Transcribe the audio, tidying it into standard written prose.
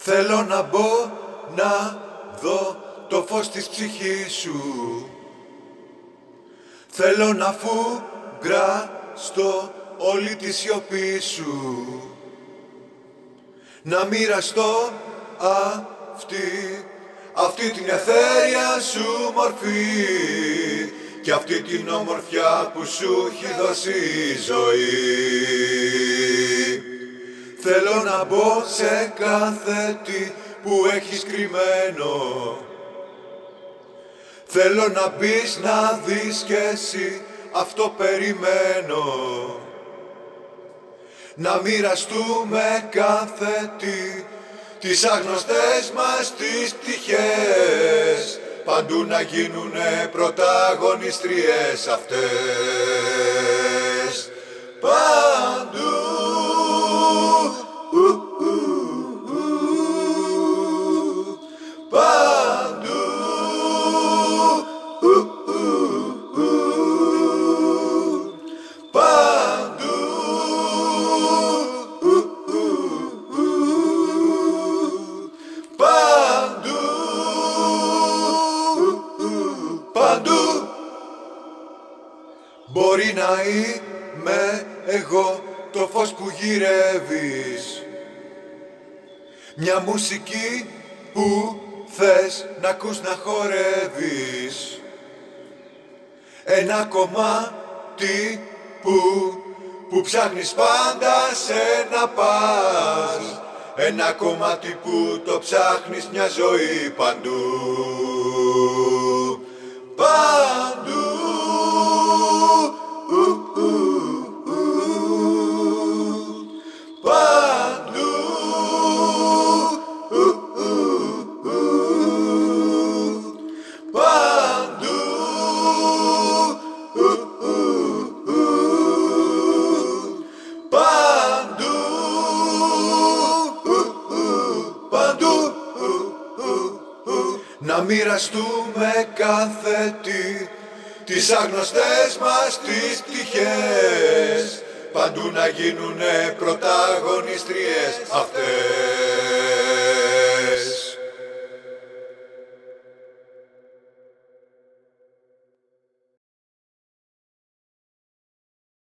Θέλω να μπω, να δω το φως της ψυχής σου. Θέλω να φουγκραστώ όλη τη σιωπή σου. Να μοιραστώ αυτή την αιθέρια σου μορφή και αυτή την ομορφιά που σου έχει δώσει η ζωή. Θέλω να μπω σε κάθε τι που έχεις κρυμμένο. Θέλω να μπεις να δεις κι εσύ, αυτό περιμένω. Να μοιραστούμε κάθε τι, τις άγνωστες μας τις πτυχές, παντού να γίνουνε πρωταγωνιστριές αυτές. Παντού. Παντού. Παντού. Παντού. Παντού. Μπορεί να είμαι εγώ το φως που γυρεύεις, μια μουσική που θες να ακούς να χορεύεις, ένα κομμάτι που ψάχνεις πάντα σε να πας, ένα κομμάτι που το ψάχνεις μια ζωή παντού. Παντού. Παντού. Παντού. Παντού. Παντού. Να μοιραστούμε κάθε τι, τις άγνωστες μας τις πτυχές, παντού να γίνουνε πρωταγωνιστριές αυτές.